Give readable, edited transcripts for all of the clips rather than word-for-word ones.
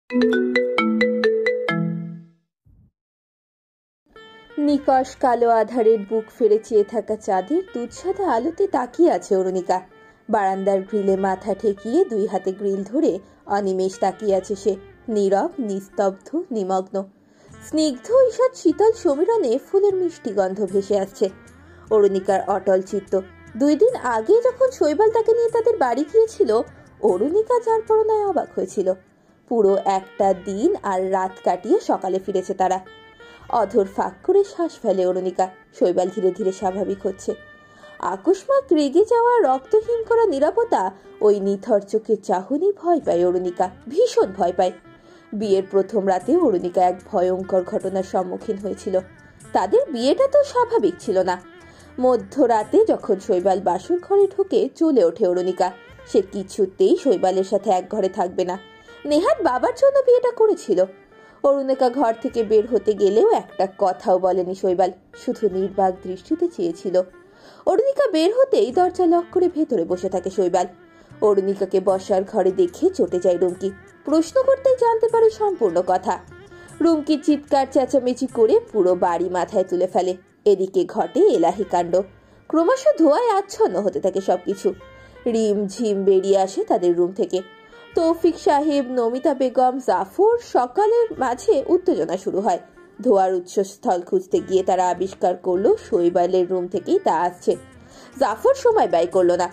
নিকষ কালো আধারের বুক ফেরে চেয়ে থাকা চাঁদের দুধসাদা আলোতে তাকিয়ে আছে অরুণিকা। বারান্দার গ্রিলে মাথা ঠেকিয়ে দুই হাতে গ্রিল ধরে অনিমেষ তাকিয়ে আছে সে, নীরব, নিস্তব্ধ, নিমগ্ন। স্নিগ্ধ ঈষৎ শীতল সমীরণে ফুলের মিষ্টি গন্ধ ভেসে আসছে। অরুণিকার অটল চিত্ত। 2 দিন আগে যখন শৈবাল তাকে নিয়ে তাদের বাড়ি গিয়েছিল, অরুণিকা যার পরনায় অবাক হয়েছিল। পুরো একটা দিন আর রাত কাটিয়ে সকালে ফিরেছে তারা। অধর ফাঁক করে শ্বাস ফেলে অরুণিকা। শৈবাল ধীরে ধীরে স্বাভাবিক হচ্ছে। আকস্মাৎ রেগে যাওয়া, রক্তহীন করা নীরবতা, ওই নিথর চোখের চাহনি ভয় পায় অরুণিকা, ভীষণ ভয় পায়। বিয়ের প্রথম রাতে অরুণিকা এক ভয়ঙ্কর ঘটনার সম্মুখীন হয়েছিল। তাদের বিয়েটা তো স্বাভাবিক ছিল না। মধ্যরাতে যখন শৈবাল বাসর ঘরে ঢুকে, চলে ওঠে অরুণিকা। সে কিছুতেই শৈবালের সাথে এক ঘরে থাকবে না। নেহাত বাবার জন্য বিয়েটা করেছিল। অরুণিকা ঘর থেকে বের হতে গেলেও একটা কথাও বলেনি শৈবাল, শুধু নির্বাক দৃষ্টিতে চেয়েছিল। অরুণিকা বের হতেই দরজা লক করে ভেতরে বসে থাকে শৈবাল। অরুণিকাকে বসার ঘরে দেখে চটে যায় রুমকি। প্রশ্ন করতেই জানতে পারে সম্পূর্ণ কথা। রুমকি চিৎকার চেঁচামেচি করে পুরো বাড়ি মাথায় তুলে ফেলে। এদিকে ঘটে এলাহি কাণ্ড। ক্রমশ ধোঁয়ায় আচ্ছন্ন হতে থাকে সবকিছু। রিম ঝিম বেরিয়ে আসে তাদের রুম থেকে। তৌফিক সাহেব, নমিতা বেগম, জাফর, সকালের মাঝে উত্তেজনা শুরু হয়। ধোয়ার উৎসস্থল খুঁজতে গিয়ে তারা আবিষ্কার করলো শৈবালের রুম থেকেই তা আসছে। জাফর সময় ব্যয় করলো না,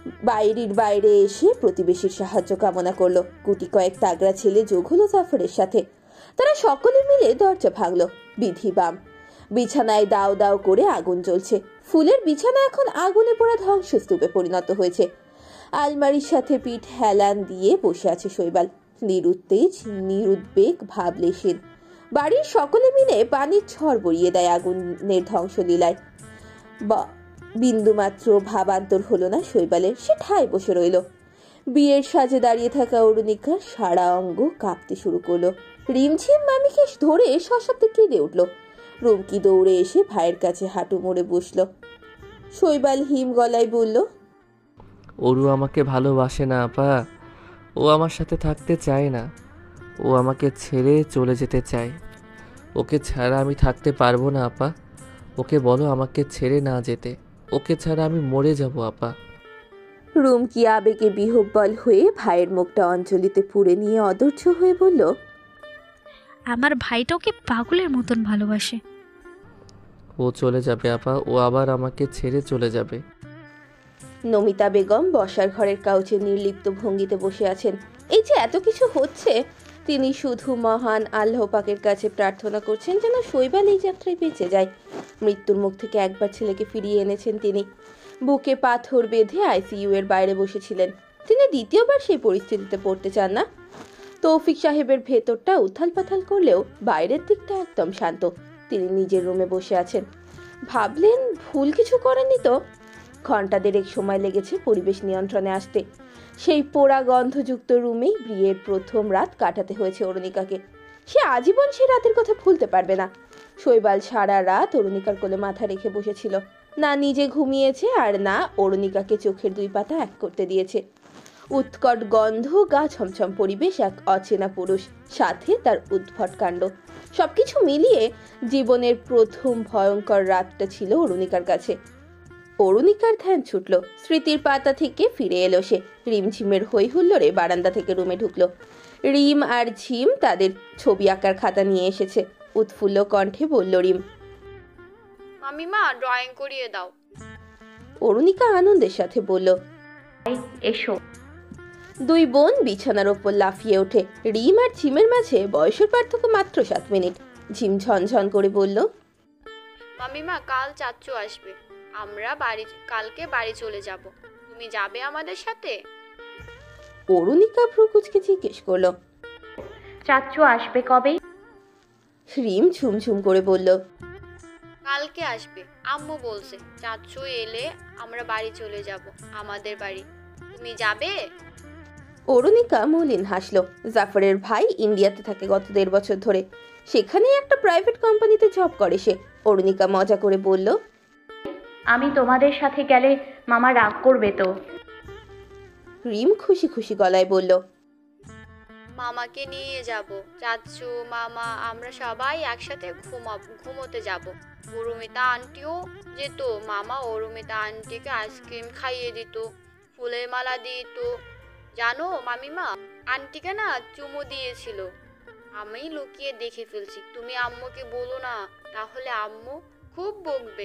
বাইরে এসে প্রতিবেশীর সাহায্য কামনা করলো। গুটি কয়েক তাগড়া ছেলে যোগ হলো জাফরের সাথে। তারা সকলে মিলে দরজা ভাঙলো। বিধি বাম। বিছানায় দাও দাও করে আগুন জ্বলছে। ফুলের বিছানা এখন আগুনে পোড়া ধ্বংসস্তূপে পরিণত হয়েছে। আলমারির সাথে পিঠ হেলান দিয়ে বসে আছে শৈবাল, নিরুত্তেজ, নিরুদ্বেগ, ভাবলেশীন। বাড়ির সকলে মিলে পানির ঝড় বইয়ে দেয় আগুনের ধ্বংসলীলায়। বিন্দুমাত্র ভাবান্তর হলো না শৈবালের। সে ঠায় বসে রইল। বিয়ের সাজে দাঁড়িয়ে থাকা অরুণিকার সারা অঙ্গ কাঁপতে শুরু করলো। রিমঝিম মামিকে ধরে সশব্দে কেঁদে উঠল। রুমকি দৌড়ে এসে ভাইয়ের কাছে হাঁটু মুড়ে বসল। শৈবাল হিম গলায় বলল, অরু আমাকে ভালোবাসে না আপা। ও আমার সাথে থাকতে চায় না। ও আমাকে ছেড়ে চলে যেতে চায়। ওকে ছাড়া আমি থাকতে পারবো না আপা। ওকে বলো আমাকে ছেড়ে না যেতে। ওকে ছাড়া আমি মরে যাব আপা। রুমকি আবেগে বিহ্বল হয়ে ভাইয়ের মুখটা অঞ্জলিতে পুড়ে নিয়ে অধৈর্য হয়ে বলল, আমার ভাইটা ওকে পাগলের মতন ভালোবাসে। ও চলে যাবে আপা, ও আবার আমাকে ছেড়ে চলে যাবে। নমিতা বেগম বসার ঘরের কাউচে নির্লিপ্ত ভঙ্গিতে বসে আছেন। এই যে এত কিছু হচ্ছে, তিনি শুধু মহান আল্লাহ পাকের কাছে প্রার্থনা করছেন যেন শৈবাল এই যাত্রায় বেঁচে যায়। মৃত্যুর মুখ থেকে একবার ছেলেকে ফিরিয়ে এনেছেন তিনি। বুকে পাথর বেঁধে আইসিইউ এর বাইরে বসেছিলেন। তিনি দ্বিতীয়বার সেই পরিস্থিতিতে পড়তে চান না। তৌফিক সাহেবের ভেতরটা উথাল পাথাল করলেও বাইরের দিকটা একদম শান্ত। তিনি নিজের রুমে বসে আছেন। ভাবলেন ভুল কিছু করেননি তো। ঘন্টা দেড়েক সময় লেগেছে পরিবেশ নিয়ন্ত্রণে আসতে। সেই পোড়া গন্ধযুক্ত রুমেই বিয়ের প্রথম রাত কাটাতে হয়েছে অরুণিকাকে। সে আজীবন সেই রাতের কথা ভুলতে পারবে না। শৈবাল সারা রাত অরুণিকার কোলে মাথা রেখে বসেছিল। না নিজে ঘুমিয়েছে, আর না অরুণিকাকে চোখের 2 পাতা এক করতে দিয়েছে। উৎকট গন্ধ, গা ছমছম পরিবেশ, এক অচেনা পুরুষ, সাথে তার উদ্ভট কাণ্ড, সবকিছু মিলিয়ে জীবনের প্রথম ভয়ঙ্কর রাতটা ছিল অরুণিকার কাছে। অরুণিকার ধ্যান ছুটল। স্মৃতির পাতা থেকে ফিরে এলো সে। রিমঝিমের হই হুল্লোড়ে বারান্দা থেকে রুমে ঢুকলো। রিম আর ঝিম তাদের ছবি আঁকার খাতা নিয়ে এসেছে। উৎফুল্ল কণ্ঠে বলল রিম, মামিমা ড্রয়িং করিয়ে দাও। অরুণিকা আনন্দের সাথে বলল, এসো। 2 বোন বিছানার ওপর লাফিয়ে ওঠে। রিম আর ঝিমের মাঝে বয়সের পার্থক্য মাত্র 7 মিনিট। ঝিম ঝনঝন করে বলল, মামিমা কাল চাচ্চু আসবে, আমরা কালকে বাড়ি চলে যাব, তুমি যাবে আমাদের সাথে? অরুণিকা ভ্রুকুচকে জিজ্ঞেস করলো, চাচ্চু আসবে কবে? রিম ঝুমঝুম করে বলল, কালকে আসবে, আম্মু বলছে চাচ্চু এলে আমরা বাড়ি চলে যাব, আমাদের বাড়ি, তুমি যাবে? অরুণিকা মলিন হাসলো। জাফরের ভাই ইন্ডিয়াতে থাকে গত 1.5 বছর ধরে। সেখানে একটা প্রাইভেট কোম্পানিতে জব করে সে। অরুণিকা মজা করে বলল, আমি তোমাদের সাথে গেলে মামা রাগ করবে তো? রিম খুশি খুশি গলায় বলল, মামাকে নিয়ে যাব। চাচু মামা আমরা সবাই একসাথে ঘুমোতে যাব। অরুমিতা আন্টিও যেত। মামা অরুমিতা আন্টিকে আইসক্রিম খাইয়ে দিত, ফুলের মালা দিত। জানো মামিমা, আন্টিকে না চুমু দিয়েছিল। আমি লুকিয়ে দেখে ফেলছি। তুমি আম্মুকে বলো না, তাহলে আম্মু খুব বকবে।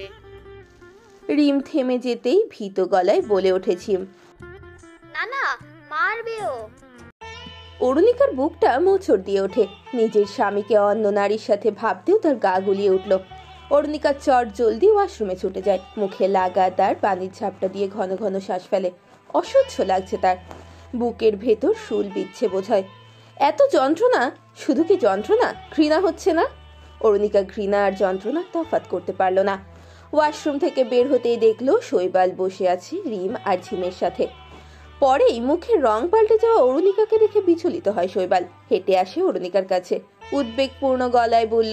রিম থেমে যেতেই ভীত গলায় বলে উঠেছি, না না, মারবেও। অরুণিকার বুকটা মোচড় দিয়ে ওঠে। নিজের স্বামীকে অন্য নারীর সাথে ভাবতেও তার গা গুলিয়ে উঠল। অরুণিকা চট জলদি ওয়াশরুমে ছুটে যায়। মুখে লাগাতার পানির ঝাপটা দিয়ে ঘন ঘন শ্বাস ফেলে। অসহ্য লাগছে তার। বুকের ভেতর শুল বিচ্ছে বোঝায়। এত যন্ত্রণা, শুধু কি যন্ত্রণা, ঘৃণা হচ্ছে না? অরুণিকা ঘৃণা আর যন্ত্রণা তফাৎ করতে পারল না। ওয়াশরুম থেকে বের হতেই দেখলো শৈবাল বসে আছে রিম আর ঝিমের সাথে। পরেই মুখের রং পাল্টে যাওয়া অরুণিকাকে দেখে বিচলিত হয় শৈবাল। হেঁটে আসে অরুণিকার কাছে, উদ্বেগপূর্ণ গলায় বলল,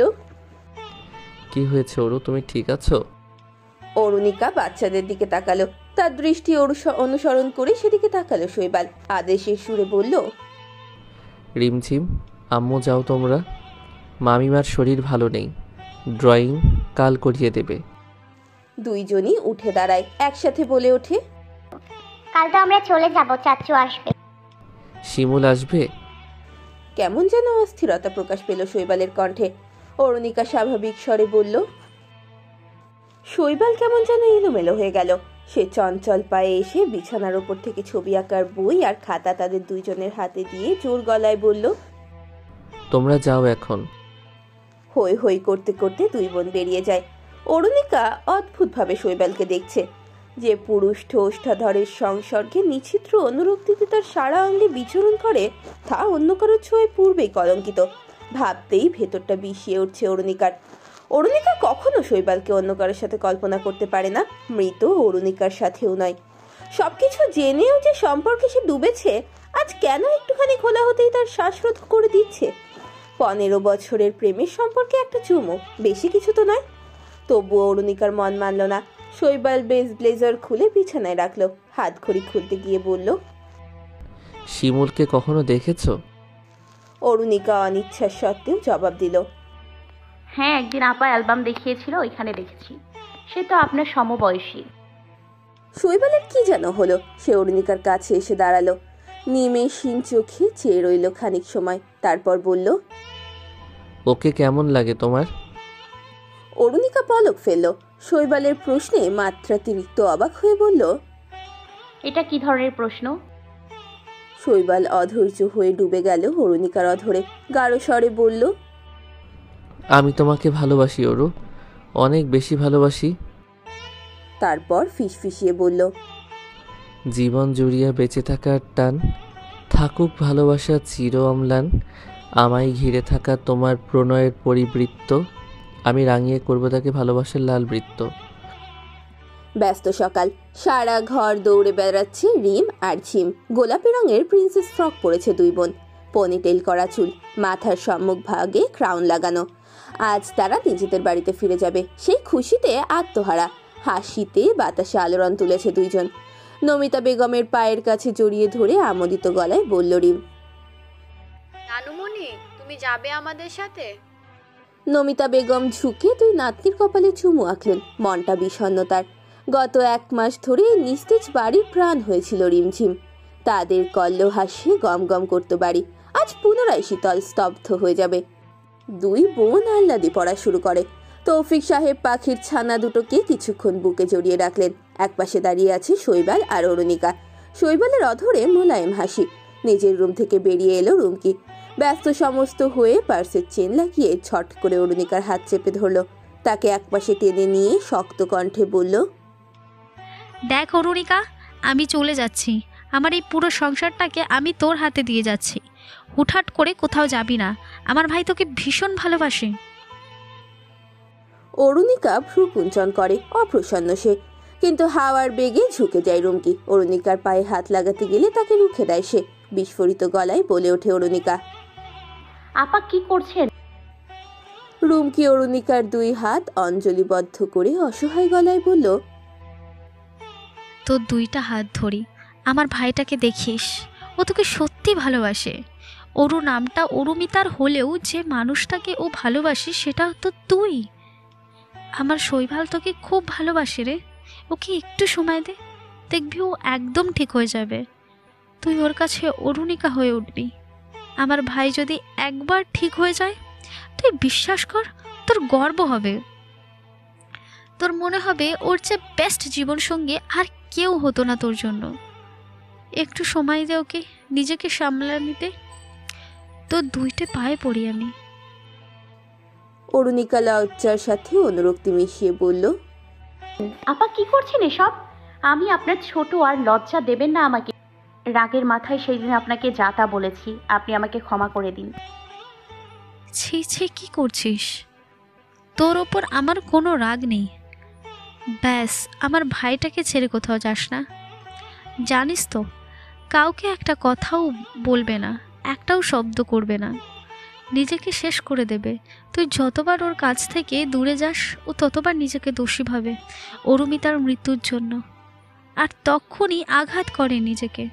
কি হয়েছে ওরু, তুমি ঠিক আছো? অরুণিকা বাচ্চাদের দিকে তাকালো। তার দৃষ্টি অনুসরণ করে সেদিকে তাকালো শৈবাল। আদেশের সুরে বলল, রিমঝিম, আম্মু যাও তোমরা, মামিমার শরীর ভালো নেই, ড্রয়িং কাল করিয়ে দেবে। দুইজনই উঠে দাঁড়ায়। একসাথে বলে ওঠে, কাল তো আমরা চলে যাব, চাচু আসবে। শিমুল আসবে? কেমন যেন অস্থিরতা প্রকাশ পেল শৈবালের কণ্ঠে। অরুণিকা স্বাভাবিক স্বরে বলল, শৈবাল কেমন যেন এলোমেলো হয়ে গেল। সে চঞ্চল পায়ে এসে বিছানার ওপর থেকে ছবি আঁকার বই আর খাতা তাদের দুইজনের হাতে দিয়ে জোর গলায় বলল, তোমরা যাও এখন। হই হই করতে করতে দুই বোন বেরিয়ে যায়। অরুণিকা অদ্ভুতভাবে শৈবালকে দেখছে। যে পুরুষ ওষ্ঠাধরের সংসর্গে নিছিদ্র অনুরক্তিতে তার সারা অঙ্গে বিচরণ করে, তা অন্য কারোর ছোঁয়ায় পূর্বেই কলঙ্কিত। ভাবতেই ভেতরটা বিষিয়ে উঠছে অরুণিকার। অরুণিকা কখনো শৈবালকে অন্য কারোর সাথে কল্পনা করতে পারে না, মৃত অরুণিকার সাথেও নয়। সবকিছু জেনেও যে সম্পর্কে সে ডুবেছে, আজ কেন একটুখানি খোলা হতেই তার শ্বাসরোধ করে দিচ্ছে। 15 বছরের প্রেমের সম্পর্কে একটা চুমো, বেশি কিছু তো নয়। তবুও অরুণিকার মন মানল না। শৈবাল বেস ব্লেজার খুলে বিছানায় রাখলো। হাত ঘড়ি খুলতে গিয়ে বলল, শিমুলকে কখনো দেখেছো? অরুণিকা অনিচ্ছা সত্ত্বেও জবাব দিল, হ্যাঁ, একদিন আপা অ্যালবাম দেখিয়েছিল, ওইখানে দেখেছি। সে তো আপনার সমবয়সী। শৈবালের কি যেন হলো। সে অরুণিকার কাছে এসে দাঁড়ালো। নিমেষহীন চোখে চেয়ে রইল খানিক সময়, তারপর বলল, ওকে কেমন লাগে তোমার? অরুণিকা পলক ফেলল। শৈবালের প্রশ্নে মাত্রাতিরিক্ত অবাক হয়ে বলল, এটা কি ধরনের প্রশ্ন? শৈবাল অধৈর্য হয়ে ডুবে গেল অরুণিকার অধরে। গাঢ় স্বরে বলল, আমি তোমাকে ভালোবাসি ওরু, অনেক বেশি ভালোবাসি। তারপর ফিসফিসিয়ে বলল, জীবন জুড়িয়া বেঁচে থাকার টান, থাকুক ভালোবাসা চির অম্লান, আমায় ঘিরে থাকা তোমার প্রণয়ের পরিবৃত্ত, আমি রাঙিয়ে করবো তাকে ভালোবাসার লাল বৃত্ত। ব্যস্ত সকাল। সারা ঘর দৌড়ে বেড়াচ্ছে রিম আর ঝিম। গোলাপি রঙের প্রিন্সেস ফ্রক পরেছে দুই বোন, পনিটেল করা চুল, মাথার সম্মুখ ভাগে ক্রাউন লাগানো। আজ তারা নিজেদের বাড়িতে ফিরে যাবে। সেই খুশিতে আত্মহারা। হাসিতে বাতাসে আলোড়ন তুলেছে দুইজন। নমিতা বেগমের পায়ের কাছে জড়িয়ে ধরে আমোদিত গলায় বলল রিম, নানুমণি, তুমি যাবে আমাদের সাথে? নমিতা বেগম ঝুঁকে দুই নাতনির কপালে চুমু আঁকলেন। মনটা বিষণ্ণ তার। গত 1 মাস ধরে নিস্তেজ বাড়ির প্রাণ হয়েছিল রিমঝিম। তাদের কল্ল হাসি গম গম করত বাড়ি। আজ পুনরায় শীতল স্তব্ধ হয়ে যাবে। দুই বোন আহ্লাদে পড়া শুরু করে। তৌফিক সাহেব পাখির ছানা দুটোকে কিছুক্ষণ বুকে জড়িয়ে রাখলেন। একপাশে দাঁড়িয়ে আছে শৈবাল আর অরুণিকা। শৈবালের অধরে মোলায়েম হাসি। নিজের রুম থেকে বেরিয়ে এলো রুমকি। ব্যস্ত সমস্ত হয়ে পার্সের চেন লাগিয়ে ছট করে অরুণিকার হাত চেপে ধরল। তাকে একপাশে টেনে নিয়ে শক্ত কণ্ঠে বলল, দেখ অরুণিকা, আমি চলে যাচ্ছি। আমার এই পুরো সংসারটাকে আমি তোর হাতে দিয়ে যাচ্ছি। হুটহাট করে কোথাও যাবি না। আমার ভাই তোকে ভীষণ ভালোবাসে। অরুণিকা ভ্রু কুঞ্চন করে। অপ্রসন্ন সে, কিন্তু হাওয়ার বেগে ঝুঁকে যায় রুমকি। অরুণিকার পায়ে হাত লাগাতে গেলে তাকে রুখে দেয় সে। বিস্ফোরিত গলায় বলে ওঠে অরুণিকা, আপা কি করছেন? রুমকি অরুণিকার 2 হাত অঞ্জলিবদ্ধ করে অসহায় গলায় বলল, তোর 2টা হাত ধরি, আমার ভাইটাকে দেখিস। ও তোকে সত্যি ভালোবাসে। অরু নামটা অরুমিতার হলেও যে মানুষটাকে ও ভালোবাসে সেটা তো তুই। আমার শৈবাল তোকে খুব ভালোবাসে রে, ওকে একটু সময় দে, দেখবি ও একদম ঠিক হয়ে যাবে। তুই ওর কাছে অরুণিকা হয়ে উঠবি। আমার ভাই যদি একবার ঠিক হয়ে যায়, তুই বিশ্বাস কর তোর গর্ব হবে। তোর মনে হবে ওর চেয়ে বেস্ট জীবনসঙ্গী আর কেউ হতো না তোর জন্য। একটু সময় দে ওকে নিজেকে সামলা নিতে। তোর দুইটে পায়ে পড়ি আমি। অরুণিকা লজ্জার সাথে অনুরক্তি মিশিয়ে বলল, আপা কি করছেন এসব? আমি আপনার ছোট, আর লজ্জা দেবেন না আমাকে। রাগের মাথায় সেই দিন আপনাকে যা তা বলেছি, আপনি আমাকে ক্ষমা করে দিন। ছি ছি, কি করছিস? তোর ওপর আমার কোনো রাগ নেই। ব্যাস আমার ভাইটাকে ছেড়ে কোথাও যাস না। জানিস তো, কাউকে একটা কথাও বলবে না, একটাও শব্দ করবে না, নিজেকে শেষ করে দেবে। তুই যতবার ওর কাছ থেকে দূরে যাস ও ততবার নিজেকে দোষী ভাবে অরুমিতার মৃত্যুর জন্য, আর তখনই আঘাত করে নিজেকে।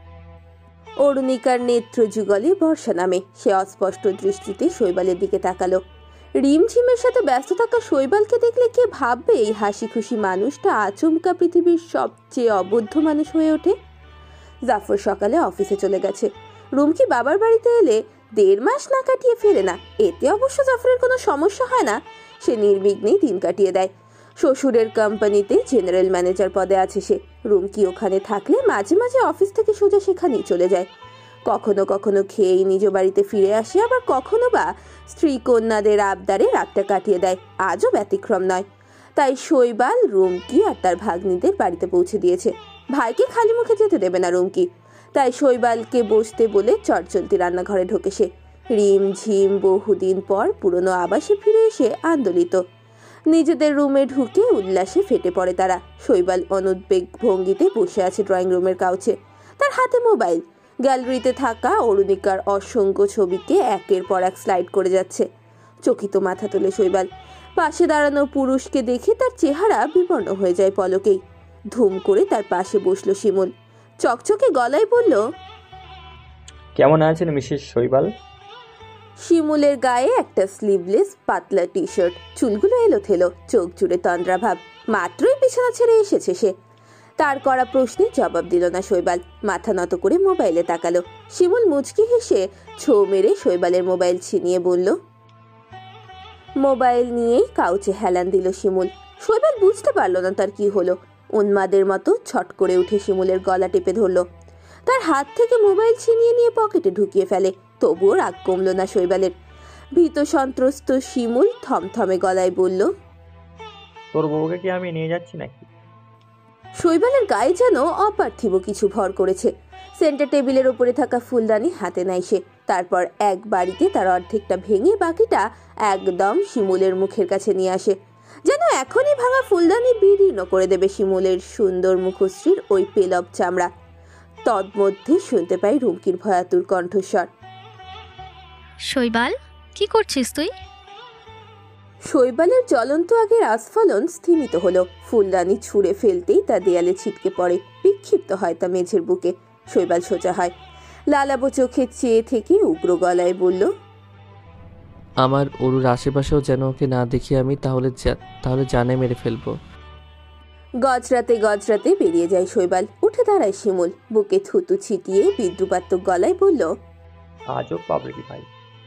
অরুণিকার নেত্র যুগলে বর্ষা নামে। সে অস্পষ্ট দৃষ্টিতে শৈবালের দিকে তাকালো। রিমঝিমের সাথে ব্যস্ত থাকা শৈবালকে দেখলে কে ভাববে এই হাসি খুশি মানুষটা আচমকা পৃথিবীর সবচেয়ে অবদ্ধ মানুষ হয়ে ওঠে। জাফর সকালে অফিসে চলে গেছে। রুমকি বাবার বাড়িতে এলে 1.5 মাস না কাটিয়ে ফেরে না। এতে অবশ্য জাফরের কোনো সমস্যা হয় না, সে নির্বিঘ্নেই দিন কাটিয়ে দেয়। শ্বশুরের কোম্পানিতে জেনারেল ম্যানেজার পদে আছে সে। রুমকি ওখানে থাকলে মাঝে মাঝে অফিস থেকে সোজা সেখানেই চলে যায়। কখনো কখনো খেয়েই নিজ বাড়িতে ফিরে আসে, আবার কখনো বা স্ত্রী কন্যাদের আবদারে রাতটা কাটিয়ে দেয়। আজও ব্যতিক্রম নয়। তাই শৈবাল রুমকি আর তার ভাগ্নিদের বাড়িতে পৌঁছে দিয়েছে। ভাইকে খালি মুখে যেতে দেবে না রুমকি, তাই শৈবালকে বসতে বলে চটচলতি রান্নাঘরে ঢোকে সে। রিম ঝিম বহুদিন পর পুরনো আবাসে ফিরে এসে আন্দোলিত। নিজেদের রুমে ঢুকে উল্লাসে ফেটে পড়ে তারা। শৈবাল অনুদ্বেগ ভঙ্গিতে বসে আছে ড্রয়িং রুমের কাউচে, তার হাতে মোবাইল। গ্যালারিতে থাকা অরুণিকার অসংখ্য ছবিকে একের পর এক স্লাইড করে যাচ্ছে। চকিত মাথা তোলে শৈবাল। পাশে দাঁড়ানো পুরুষকে দেখে তার চেহারা বিবর্ণ হয়ে যায় পলকেই। ধুম করে তার পাশে বসলো শিমুল। চকচকে গলায় বলল, কেমন আছেন মিসেস শৈবাল? শিমুলের গায়ে একটা স্লিভলেস পাতলা টি শার্ট, চুলগুলো এলোথেলো, চোখ জুড়ে তন্দ্রাভাব। মাত্রই বিছানা ছেড়ে এসেছে সে। তার করা প্রশ্নে জবাব দিল না শৈবাল। মাথা নত করে মোবাইলে তাকালো। শিমুল মুচকি হেসে ছো মেরে শৈবালের মোবাইল ছিনিয়ে বলল, মোবাইল নিয়েই কাউচে হেলান দিল শিমুল। শৈবাল বুঝতে পারল না তার কি হলো। উন্মাদের মতো ছট করে উঠে শিমুলের গলা টেপে ধরল। তার হাত থেকে মোবাইল ছিনিয়ে নিয়ে পকেটে ঢুকিয়ে ফেলে। তবুও রাগ কমল না শৈবালের। ভীত সন্ত্রস্ত শিমুল থমথমে গলায় বলল, তোর বউকে কি আমি নিয়ে যাচ্ছি নাকি? শৈবালের গায়ে যেন অপার্থিব কিছু ভর করেছে। সেন্টার টেবিলের উপরে থাকা ফুলদানি হাতে নেয় সে। তারপর এক বাড়িতে তার অর্ধেকটা ভেঙে বাকিটা একদম শিমুলের মুখের কাছে নিয়ে আসে, যেন এখনই ভাঙা ফুলদানি বিদীর্ণ করে দেবে শিমুলের সুন্দর মুখশ্রীর ওই পেলব চামড়া। তন্মধ্যে শুনতে পাই রুমকির ভয়াতুর কণ্ঠস্বর, শৈবাল, কি করছিস তুই? শৈবালের জ্বলন্ত আগের আস্ফালন স্থিমিত হলো। ফুলদানি ছুঁড়ে ফেলতেই তা দেয়ালে ছিটকে পড়ে, বিক্ষিপ্ত হয় তা মেঝের বুকে। শৈবাল সোজা হয়, লালাবো চোখে চেয়ে থেকে উগ্র গলায় বলল, আমার অরুর আশেপাশেও যেন ওকে না দেখি আমি, তাহলে জানে মেরে ফেলবো। গজরাতে গজরাতে বেরিয়ে যায় শৈবাল। উঠে দাঁড়ায় শিমুল, বুকে থুতু ছিটিয়ে বিদ্রুপাত্মক গলায় বলল, আজও পাবলিক ভাই।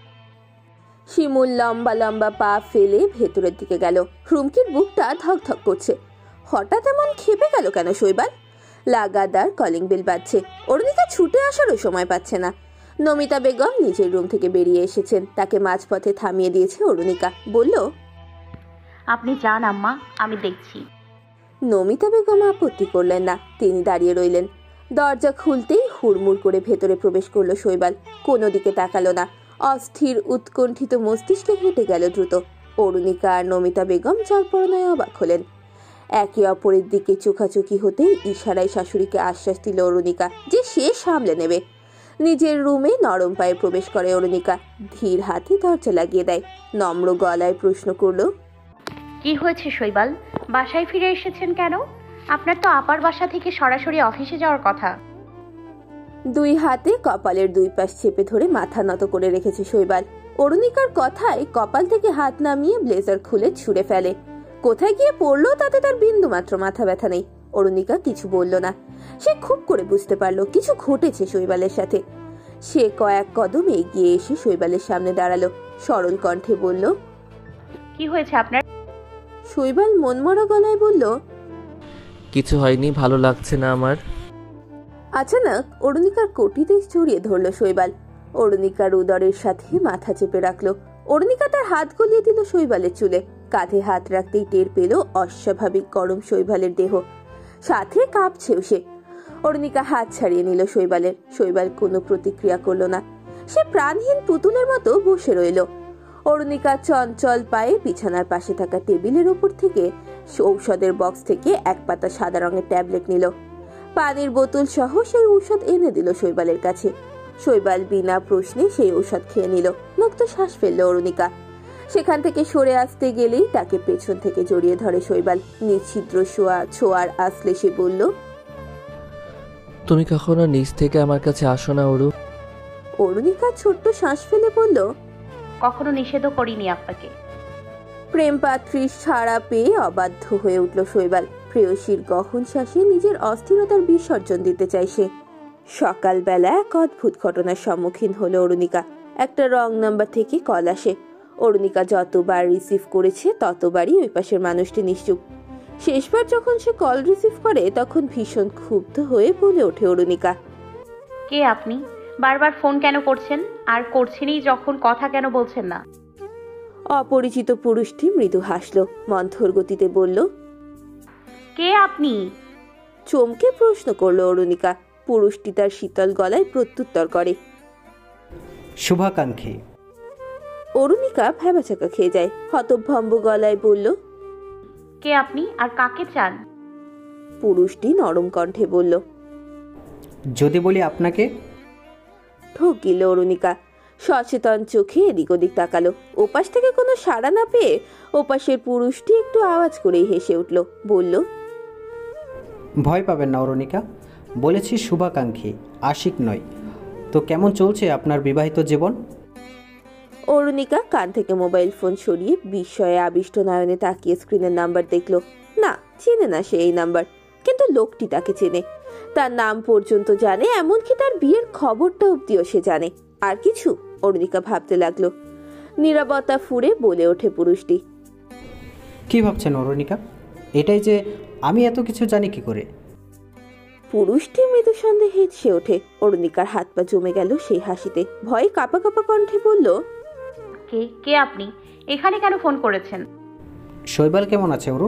শিমুল লম্বা লম্বা পা ফেলে ভেতরের দিকে গেল। রুমকির বুকটা ধকধক করছে। হঠাৎ এমন খেপে গেল কেন শৈবাল? লাগাতার কলিং বেল বাজছে। অরুণিকা ছুটে আসারও সময় পাচ্ছে না। নমিতা বেগম নিজের রুম থেকে বেরিয়ে এসেছেন। তাকে মাঝপথে থামিয়ে দিয়েছে অরুণিকা। বলল, আপনি যান আম্মা, আমি দেখছি। নমিতা বেগম আপত্তি করলেন না, তিনি দাঁড়িয়ে রইলেন। দরজা খুলতেই হুড়মুড় করে ভেতরে প্রবেশ করলো শৈবাল। কোনো দিকে তাকালো না, অস্থির উৎকণ্ঠিত মস্তিষ্কে হেঁটে গেল দ্রুত। অরুণিকা আর নমিতা বেগম যার পরনায় অবাক হলেন। একে অপরের দিকে চোখাচোখি হতেই ইশারায় শাশুড়িকে আশ্বাস দিল অরুণিকা যে সে সামলে নেবে। নিজের রুমে নরম পায়ে প্রবেশ করে অরুণিকা। ধীর হাতে দরজা লাগিয়ে দেয়। নম্র গলায় প্রশ্ন করলো, কি হয়েছে শৈবাল? বাসায় ফিরে এসেছেন কেন? আপনার তো আপার বাসা থেকে সরাসরি অফিসে যাওয়ার কথা। দুই হাতে কপালের দুই পাশ চেপে ধরে মাথা নত করে রেখেছে শৈবাল। অরুণিকার কথায় কপাল থেকে হাত নামিয়ে ব্লেজার খুলে ছুঁড়ে ফেলে। কোথায় গিয়ে পড়লো তাতে তার বিন্দু মাত্র মাথা ব্যথা নেই। অরুণিকা কিছু বলল না। সে খুব করে বুঝতে পারলো কিছু ঘটেছে শৈবালের সাথে। সে কয়েক কদম এগিয়ে এসে শৈবালের সামনে দাঁড়ালো, সরল কণ্ঠে বলল, কি হয়েছে আপনার? শৈবাল মনমরা গলায় বলল, কিছু হয়নি, ভালো লাগছে না আমার। আচানক অরুণিকার কটিতে জড়িয়ে ধরলো শৈবাল। অরুণিকার উদরের সাথে মাথা চেপে রাখলো। অরুণিকা তার হাত গলিয়ে দিল শৈবালের চুলে। কাঁধে হাত রাখতেই টের পেল অস্বাভাবিক গরম শৈবালের দেহ, সাথে কাঁপছেও সে। অরুণিকা হাত ছাড়িয়ে নিল শৈবালের। শৈবাল কোনো প্রতিক্রিয়া করলো না। সে প্রাণহীন পুতুলের মতো বসে রইল। অরুণিকা চঞ্চল পায়ে বিছানার পাশে থাকা টেবিলের উপর থেকে ঔষধের বক্স থেকে এক পাতা সাদা রঙের ট্যাবলেট নিল। পানির বোতল সহ সেই ঔষধ এনে দিল শৈবালের কাছে। শৈবাল বিনা প্রশ্নে সেই ঔষধ খেয়ে নিল। মুক্ত শ্বাস ফেলল অরুণিকা। সেখান থেকে সরে আসতে গেলেই তাকে পেছন থেকে জড়িয়ে ধরে শৈবাল। নিচ্ছিদ্র ছোঁয়ার আসলে সে বলল, তুমি কখনো নিজ থেকে আমার কাছে আসো না অরু? অরুণিকা ছোট্ট শ্বাস ফেলে বলল, কখনো নিষেধও করিনি আপনাকে। প্রেম পাত্রীর ছাড়া পেয়ে অবাধ্য হয়ে উঠল শৈবাল। প্রেয়সীর গহন শ্বাসে নিজের অস্থিরতার বিসর্জন দিতে চাই সে। সকালবেলা এক অদ্ভুত ঘটনার সম্মুখীন হলো অরুণিকা। একটা রং নাম্বার থেকে কল আসে। অরুণিকা যতবার রিসিভ করেছে ততবারই ওই পাশের মানুষটি নিশ্চুপ। শেষবার যখন সে কল রিসিভ করে তখন ভীষণ ক্ষুব্ধ হয়ে বলে ওঠে অরুণিকা, কে আপনি? বারবার ফোন কেন করছেন? আর করছেনই যখন কথা কেন বলছেন না? অপরিচিত পুরুষটি মৃদু হাসল, মন্থর গতিতে বলল, কে আপনি? চমকে প্রশ্ন করলো অরুণিকা। পুরুষটি তার শীতল গলায় প্রত্যুত্তর করে, শুভাকাঙ্ক্ষী। অরুণিকা ভ্যাবাচাকা খেয়ে যায়। হতভম্ব গলায় বলল, কে আপনি আর কাকে চান? পুরুষটি নরম কণ্ঠে বলল, যদি বলি আপনাকে? ঠকিল অরুণিকা। সচেতন চোখে এদিক ওদিক তাকালো। ওপাশ থেকে কোনো সাড়া না পেয়ে ওপাশের পুরুষটি একটু আওয়াজ করেই হেসে উঠল, বলল, ভয় পাবেন না অরুণিকা, বলেছি শুভাকাঙ্ক্ষী, আশিক নয়। তো কেমন চলছে আপনার বিবাহিত জীবন? অরুণিকা কান থেকে মোবাইল ফোন সরিয়ে বিস্ময়ে আবিষ্ট নয়নে তাকিয়ে স্ক্রিনের নাম্বার দেখলো। না, চেনে না সে এই নাম্বার, কিন্তু লোকটি তাকে চেনে। তার নাম পর্যন্ত জানে, এমনকি তার বিয়ের খবরটা অব্দিও সে জানে। আর কিছু? অরুণিকা ভাবতে লাগলো। নীরবতা ফুঁড়ে বলে ওঠে পুরুষটি, কি ভাবছেন অরুণিকা? এটাই যে আমি এত কিছু জানি কি করে? পুরুষটি মৃদু সন্দেহে হেসে ওঠে। অরুণিকার হাত পা জমে গেল সেই হাসিতে। ভয়ে কাঁপা কাঁপা কণ্ঠে বলল, কে কে আপনি? এখানে কেন ফোন করেছেন? শৈবাল কেমন আছে অরু?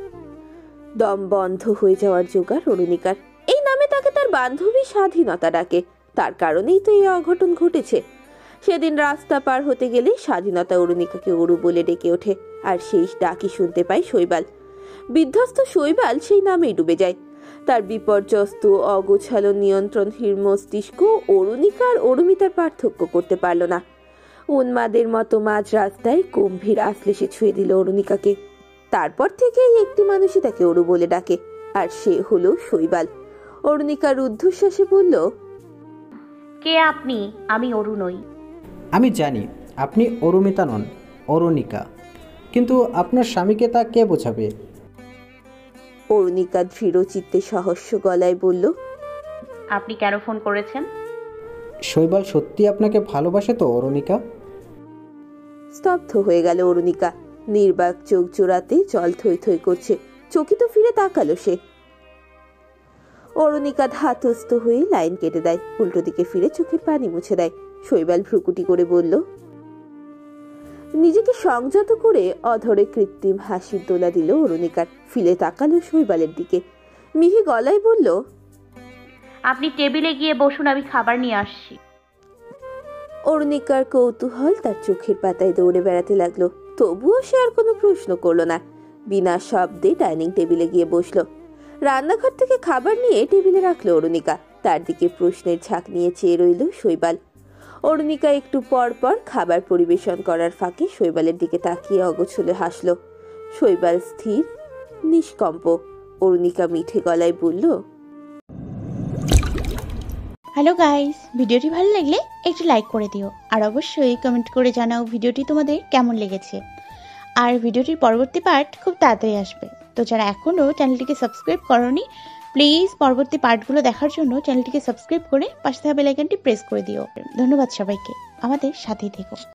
দম বন্ধ হয়ে যাওয়ার জোগাড় অরুণিকার। এই নামে তাকে তার বান্ধবী স্বাধীনতা ডাকে। তার কারণেই তো এই অঘটন ঘটেছে। সেদিন রাস্তা পার হতে গেলে স্বাধীনতা অরুণিকাকে অরু বলে ডেকে ওঠে, আর সেই ডাকি শুনতে পায় শৈবাল। বিধ্বস্ত শৈবাল সেই নামেই ডুবে যায়। তার বিপর্যস্ত অগোছালো নিয়ন্ত্রণহীন মস্তিষ্ক অরুণিকা আর অরুমিতার পার্থক্য করতে পারল না। উন্মাদের মতো মাঝ রাস্তায় গম্ভীর আশ্লেষে ছুঁয়ে দিল অরুণিকাকে। তারপর থেকেই একটি মানুষই তাকে অরু বলে ডাকে, আর সে হলো শৈবাল। অরুণিকা রুদ্ধশ্বাসে বলল, কে আপনি? আমি অরু নই। আমি জানি আপনি অরুমিতা নন, অরুণিকা, কিন্তু আপনার স্বামীকে তা কে বোঝাবে? অরুণিকা দৃঢ় চিত্তে সহস্য গলায় বলল, আপনি কেন ফোন করেছেন? শৈবাল সত্যি আপনাকে ভালোবাসে তো অরুণিকা? স্তব্ধ হয়ে গেল অরুণিকা। নির্বাক চোখ জোড়াতে জল থই থই করছে। চকিত ফিরে তাকালো সে। অরুণিকা ধাতস্থ হয়ে লাইন কেটে দেয়, উল্টো দিকে ফিরে চোখের পানি মুছে দেয়। শৈবাল ভ্রুকুটি করে বলল, নিজেকে সংযত করে অধরে কৃত্রিম হাসির দোলা দিল অরুণিকার। ফিরে তাকালো শৈবালের দিকে, মিহি গলায় বলল, আপনি টেবিলে গিয়ে বসুন, আমি খাবার নিয়ে আসছি। অরুণিকার কৌতূহল তার চোখের পাতায় দৌড়ে বেড়াতে লাগলো। তবুও সে আর কোনো প্রশ্ন করলো না। বিনা শব্দে ডাইনিং টেবিলে গিয়ে বসলো। রান্নাঘর থেকে খাবার নিয়ে টেবিলে রাখলো অরুণিকা। তার দিকে প্রশ্নের ঝাঁক নিয়ে চেয়ে রইল শৈবাল। অরুণিকা একটু পর পর খাবার পরিবেশন করার ফাঁকে শৈবালের দিকে তাকিয়ে অগোছলে হাসলো। শৈবাল স্থির, নিষ্কম্প। অরুণিকা মিঠে গলায় বলল, হ্যালো গাইস, ভিডিওটি ভালো লাগলে একটু লাইক করে দিও আর অবশ্যই কমেন্ট করে জানাও ভিডিওটি তোমাদের কেমন লেগেছে। আর ভিডিওটির পরবর্তী পার্ট খুব তাড়াতাড়ি আসবে, তো যারা এখনও চ্যানেলটিকে সাবস্ক্রাইব করোনি প্লিজ পরবর্তী পার্টগুলো দেখার জন্য চ্যানেলটিকে সাবস্ক্রাইব করে পাশে থাকা বেল আইকনটি প্রেস করে দিও। ধন্যবাদ সবাইকে, আমাদের সাথেই থেকো।